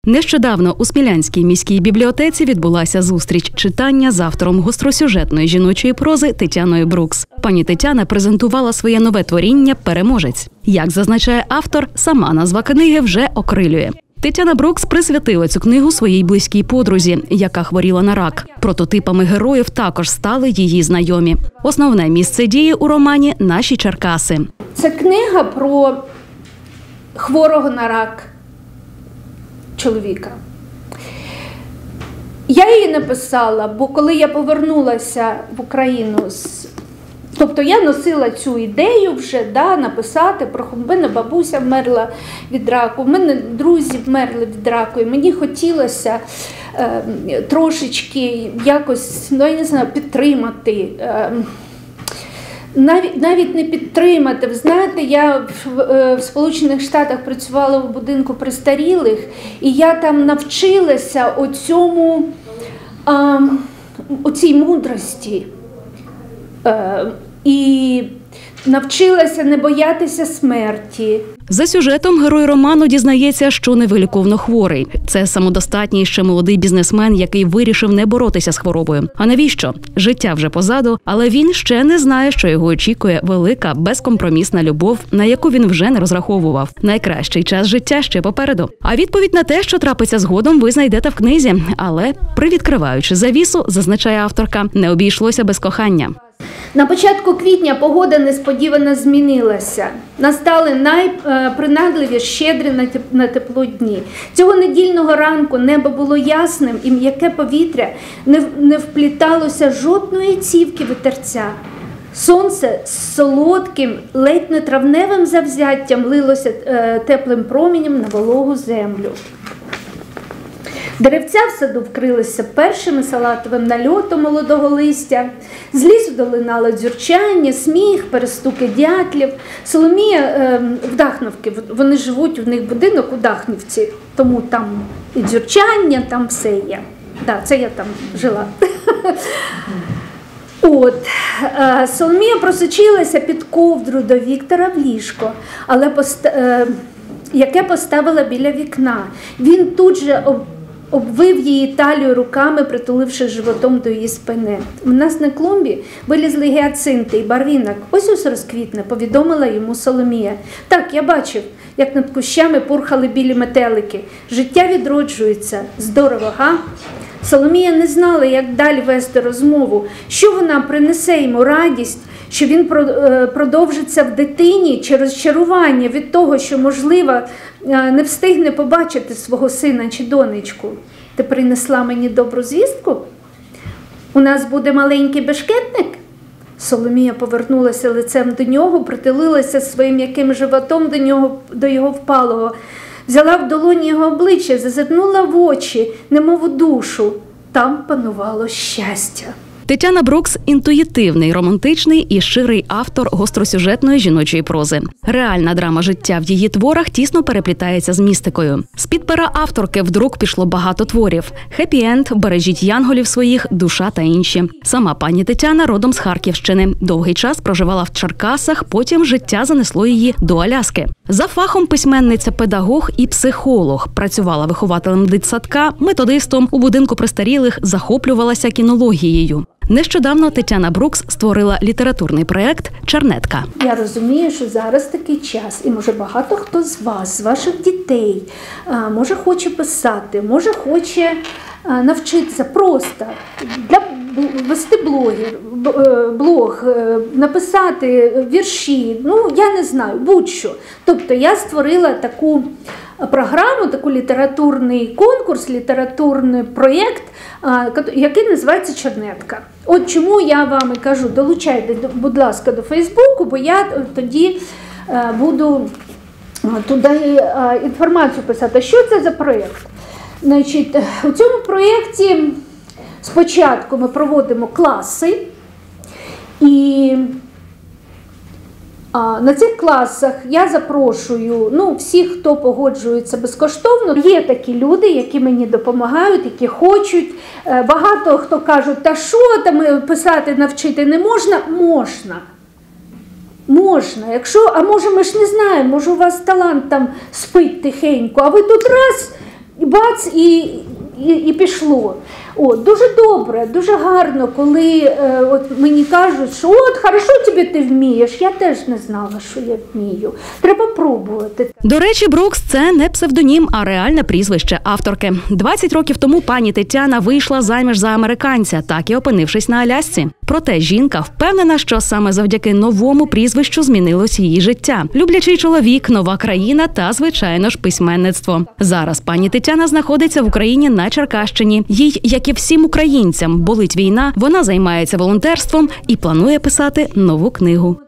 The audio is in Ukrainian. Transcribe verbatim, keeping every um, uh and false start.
Нещодавно у Смілянській міській бібліотеці відбулася зустріч читання з автором гостросюжетної жіночої прози Тетяною Брукс. Пані Тетяна презентувала своє нове творіння «Переможець». Як зазначає автор, сама назва книги вже окрилює. Тетяна Брукс присвятила цю книгу своїй близькій подрузі, яка хворіла на рак. Прототипами героїв також стали її знайомі. Основне місце дії у романі – наші Черкаси. Це книга про хворого на рак чоловіка. Я її написала, бо коли я повернулася в Україну, тобто я носила цю ідею вже, да, написати про в мене бабуся вмерла від раку, в мене друзі вмерли від раку, і мені хотілося е, трошечки якось, ну я не знаю, підтримати. Е, Навіть, навіть не підтримати. Ви знаєте, я в, в Сполучених Штатах працювала в будинку престарілих, і я там навчилася оцьому, а, оцій мудрості. А, і навчилася не боятися смерті. За сюжетом герой роману дізнається, що невиліковно хворий. Це самодостатній ще молодий бізнесмен, який вирішив не боротися з хворобою. А навіщо? Життя вже позаду, але він ще не знає, що його очікує велика, безкомпромісна любов, на яку він вже не розраховував. Найкращий час життя ще попереду. А відповідь на те, що трапиться згодом, ви знайдете в книзі. Але, привідкриваючи завісу, зазначає авторка, не обійшлося без кохання. На початку квітня погода несподівано змінилася. Настали найпринадливі, щедрі на тепло дні. Цього недільного ранку небо було ясним і м'яке повітря не, не впліталося жодної цівки вітерця. Сонце з солодким, ледь не травневим завзяттям лилося е, теплим промінням на вологу землю. Деревця в саду вкрилися першим салатовим нальотом молодого листя. З лісу долинало дзюрчання, сміх, перестуки дятлів. Соломія е, в Дахновці, вони живуть, у них будинок у Дахнівці, тому там і дзюрчання, там все є. Так, це я там жила. От, е, Соломія просочилася під ковдру до Віктора в ліжко, але пост, е, яке поставила біля вікна. Він тут же об, обвив її талію руками, притуливши животом до її спини. У нас на клумбі вилізли гіацинти і барвінок. Ось-ось розквітне, повідомила йому Соломія. Так, я бачив, як над кущами пурхали білі метелики. Життя відроджується. Здорово, га? Соломія не знала, як далі вести розмову, що вона принесе йому радість, що він продовжиться в дитині чи розчарування від того, що, можливо, не встигне побачити свого сина чи донечку. Ти принесла мені добру звістку? У нас буде маленький бешкетник? Соломія повернулася лицем до нього, притулилася своїм м'яким животом до нього, до його впалого. Взяла в долоні його обличчя, зазирнула в очі, немов у душу. Там панувало щастя. Тетяна Брукс – інтуїтивний, романтичний і щирий автор гостросюжетної жіночої прози. Реальна драма життя в її творах тісно переплітається з містикою. З-під пера авторки в друк пішло багато творів. «Хеппі-енд», «Бережіть янголів своїх», «Душа» та інші. Сама пані Тетяна родом з Харківщини. Довгий час проживала в Черкасах, потім життя занесло її до Аляски. За фахом письменниця, педагог і психолог. Працювала вихователем дитсадка, методистом, у будинку престарілих, захоплювалася кінологією. Нещодавно Тетяна Брукс створила літературний проєкт «Чернетка». Я розумію, що зараз такий час, і може багато хто з вас, з ваших дітей, може хоче писати, може хоче навчитися просто для вести блогер, блог, написати вірші, ну я не знаю, будь-що. Тобто я створила таку програму, такий літературний конкурс, літературний проєкт, який називається «Чернетка». От чому я вам і кажу, долучайте, будь ласка, до Фейсбуку, бо я тоді буду туди інформацію писати. Що це за проєкт? Значить, у цьому проєкті спочатку ми проводимо класи, і а, на цих класах я запрошую ну, всіх, хто погоджується безкоштовно. Є такі люди, які мені допомагають, які хочуть. Багато хто кажуть, та що там писати, навчити не можна? Можна. Можна. Якщо, а може ми ж не знаємо, може у вас талант там спить тихенько, а ви тут раз і бац, і, і, і пішло. О, дуже добре, дуже гарно, коли е, от мені кажуть, що от, хорошо тобі ти вмієш, я теж не знала, що я вмію. Треба пробувати. До речі, Брукс – це не псевдонім, а реальне прізвище авторки. двадцять років тому пані Тетяна вийшла заміж за американця, так і опинившись на Алясці. Проте жінка впевнена, що саме завдяки новому прізвищу змінилось її життя. Люблячий чоловік, нова країна та, звичайно ж, письменництво. Зараз пані Тетяна знаходиться в Україні на Черкащині. Їй, як і всім українцям, болить війна, вона займається волонтерством і планує писати нову книгу.